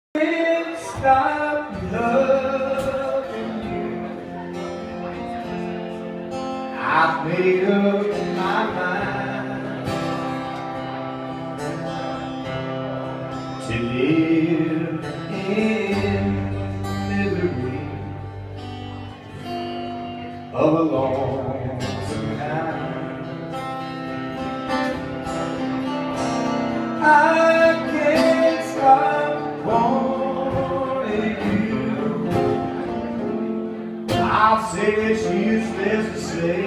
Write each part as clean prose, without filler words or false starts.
Can't stop loving you. I've made up my mind to live in misery of a lonesome kind. I can't stop wanting you. I'll say it's useless to say,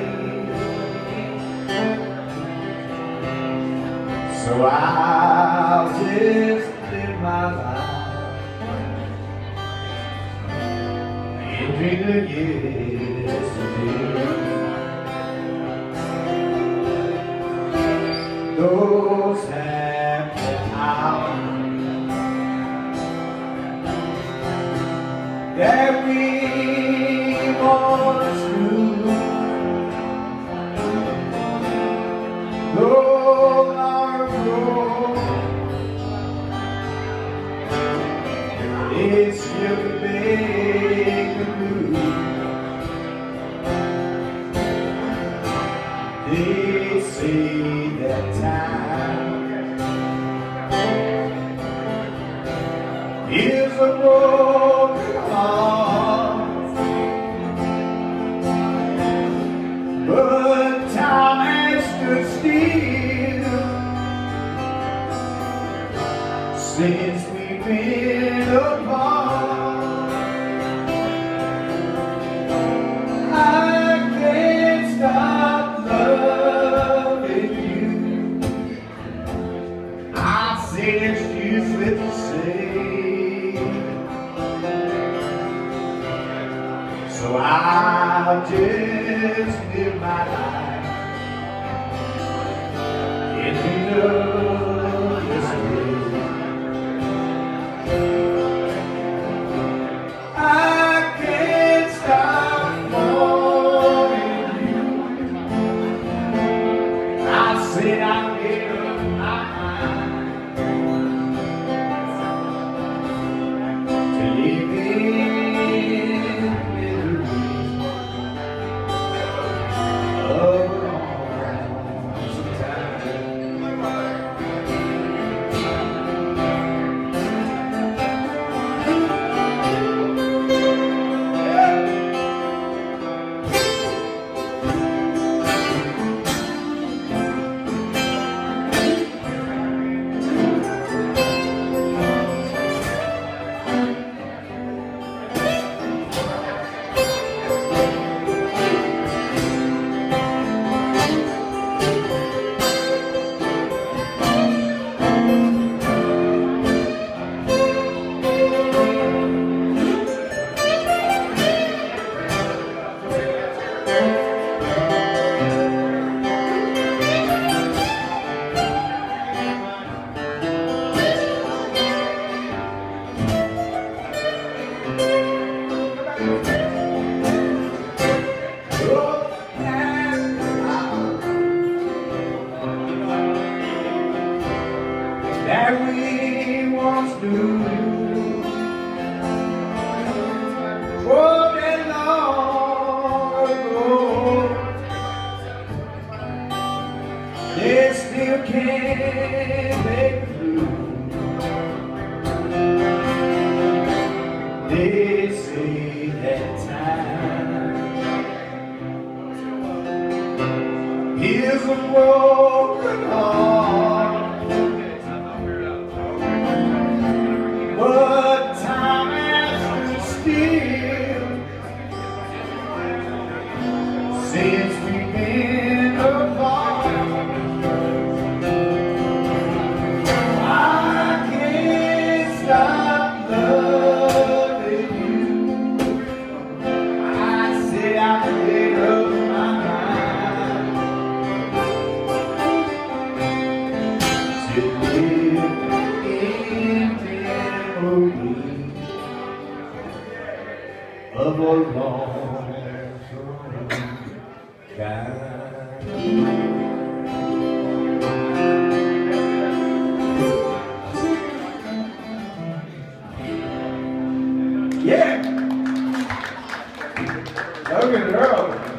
so I'll just live my life and drink the yesterday. Those happy hours that we once knew no longer, it's still the big blue. They say that time is a broken heart, but time has stood still since we've been apart. I can't stop loving you. I say it's useless to say, so I'll just live my life in the yesterday. I can't stop wanting you. I said I made up my mind to live in misery of a lonesome time. That we once knew, broken long ago, they still can't make through. They say that time is a broken heart, but time has stood still since we've been apart. I can't stop loving you. I said I made up my mind to live in of a lonesome kind. Yeah. Logan Earl.